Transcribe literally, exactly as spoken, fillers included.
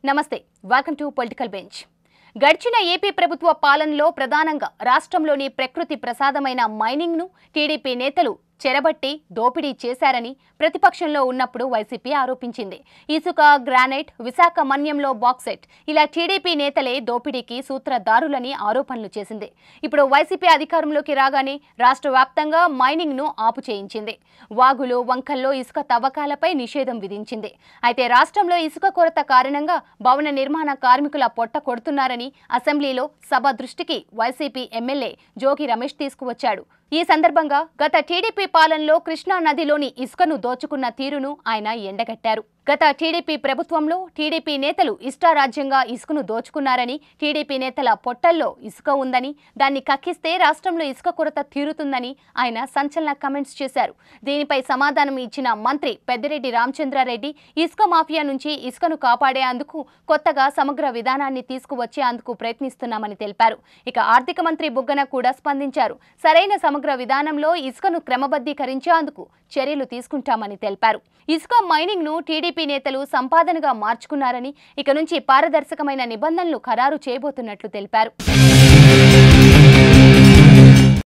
నమస్తే welcome to political bench. గడిచిన AP ప్రభుత్వ పాలనలో ప్రధానంగా రాష్ట్రంలోని ప్రకృతి ప్రసాదమైన మైనింగ్ ను టీడీపీ నేతలు చెరబట్టి దోపిడీ చేశారని ప్రతిపక్షంలో ఉన్నప్పుడు వైసీపీ ఆరోపించింది. ఇసుక, గ్రానైట్, విశాఖ మన్యంలో బాక్సైట్ ఇలా టీడీపీ నేతలే దోపిడీకి సూత్రధారులని ఆరోపణలు చేసింది. ఇప్పుడు వైసీపీ అధికారంలోకి రాగానే రాష్ట్ర వ్యాప్తంగా మైనింగ్ ను ఆపు చేయించింది. వాగులు, వంకల్లో ఇసుక తవ్వకాలపై నిషేధం విధించింది. అయితే రాష్ట్రంలో ఇసుక కొరత కారణంగా భవన నిర్మాణ కార్మికుల పొట్ట కొడుతున్నారని అసెంబ్లీలో సభ దృష్టికి వైసీపీ ఎమ్మెల్యే జోగి రమేష్ తీసుకువచ్చాడు. ఈ సందర్భంగా గత టీడీపీ పాలనలో కృష్ణా నదిలోని ఇసుకను దోచుకున్న తీరును ఆయన ఎండగట్టారు. గత టీడీపీ ప్రభుత్వంలో టీడీపీ నేతలు ఇష్టారాజ్యంగా ఇసుకను దోచుకున్నారని, టీడీపీ నేతల పొట్టల్లో ఇసుక ఉందని, దాన్ని కక్కిస్తే రాష్ట్రంలో ఇసుక కొరత తీరుతుందని ఆయన సంచలన కామెంట్స్ చేశారు. దీనిపై సమాధానం ఇచ్చిన మంత్రి పెద్దిరెడ్డి రామచంద్రారెడ్డి ఇసుక మాఫియా నుంచి ఇసుకను కాపాడేందుకు కొత్తగా సమగ్ర విధానాన్ని తీసుకువచ్చేందుకు ప్రయత్నిస్తున్నామని తెలిపారు. ఇక ఆర్థిక మంత్రి బుగ్గన కూడా స్పందించారు. సరైన సమగ్ర విధానంలో ఇసుకను క్రమబద్ధీకరించేందుకు చర్యలు తీసుకుంటామని తెలిపారు. ఇసుక మైనింగ్ ను టీడీపీ నేతలు సంపాదనగా మార్చుకున్నారని, ఇక నుంచి పారదర్శకమైన నిబంధనలు ఖరారు చేయబోతున్నట్లు తెలిపారు.